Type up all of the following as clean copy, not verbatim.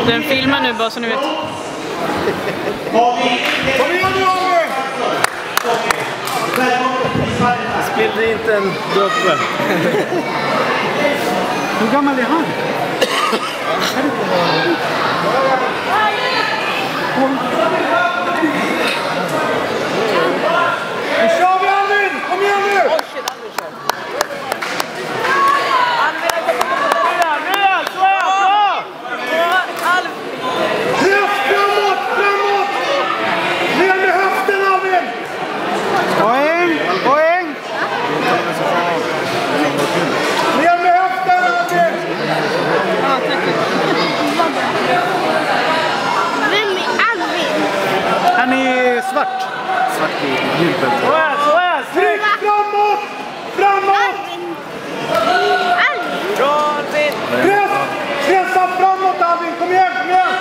Den filmar nu bara så ni vet. Kom igen nu, Albin! Spillde inte en droppe. Hur gammal är han? Nu kör vi, Albin! Kom igen nu! Oj, shit, Albin kör. Han är svart. Svart i djupet. Så är. Tryck framåt! Framåt! Albin! Pressa framåt, Albin! Kom igen, kom igen!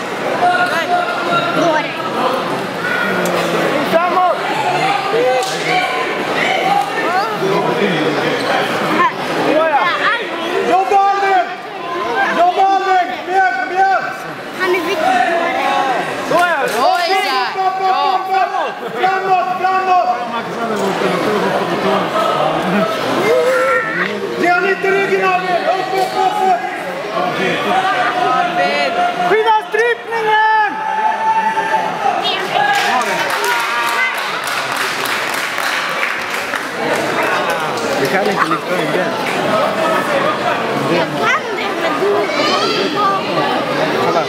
Framåt! Jobba, Albin! Jobba, Albin! Kom igen, kom igen! Han är viktig. Så är det! Framåt! Ge han inte ryggen, Albin! Upp! Skynda strypningen! Du kan inte lyfta ryggen. Jag kan det, men du Kolla.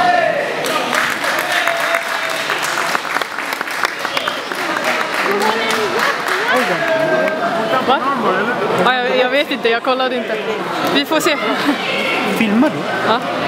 Va? Ja, jag vet inte, jag kollade inte. Vi får se. Filmar du? Ja.